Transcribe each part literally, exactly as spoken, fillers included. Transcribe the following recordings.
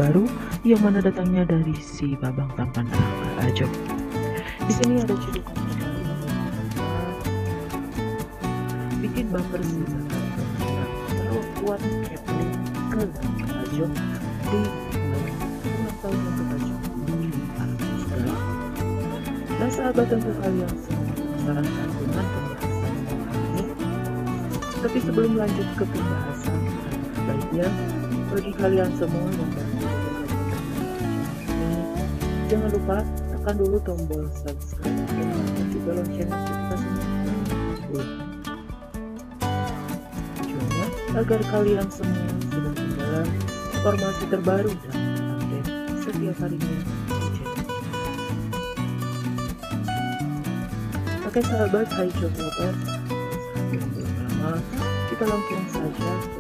terbaru yang mana datangnya dari si Babang Tampan Rangga Ajob. Di sini ada cedukan terbaru yang bikin baper si Babang terlalu kuat Kevin ke Rangga Ajob di ulang tahun yang ke-tujuh Agustus. Nah sahabat, untuk kalian semua sarankan dengan pembahasan ini. Tapi sebelum lanjut ke pembahasan, baiknya bagi kalian semua yang baru ini, jangan lupa tekan dulu tombol subscribe dan juga lonceng notifikasinya tujuannya agar kalian semua sudah ketinggalan informasi terbaru dan update setiap harinya. Oke sahabat, hai job lovers, sebelum lama kita langsung saja ke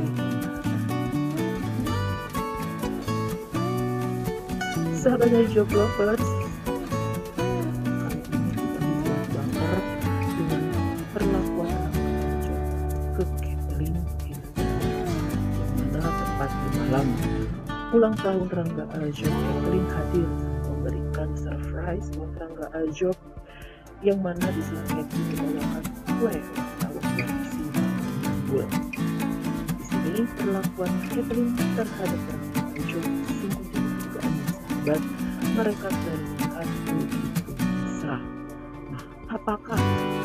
sahabat dari job lovers. Kali ini kita bisa baper dengan perlakuan Rangga Ajob ke Kevin yang mana tepat di malam ulang tahun Rangga Ajob, Kevin hadir memberikan surprise buat Rangga Ajob yang mana di sini Kevin membawakan kue ulang tahun versi bulan. Di sini perlakuan Kevin terhadap Rangga Ajob sungguh tidak dan mereka terlihat begitu mesra. Nah, apakah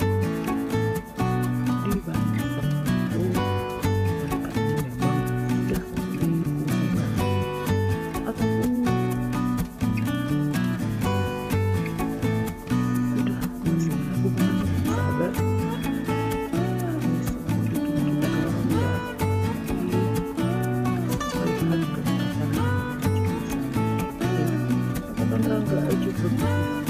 di balik semua itu mereka ini memang sudah memiliki hubungan ataupun sudah masih hubungan, sahabat? Ini semua bikin kita kalau melihat melihat kesempatan Rangga Ajob begitu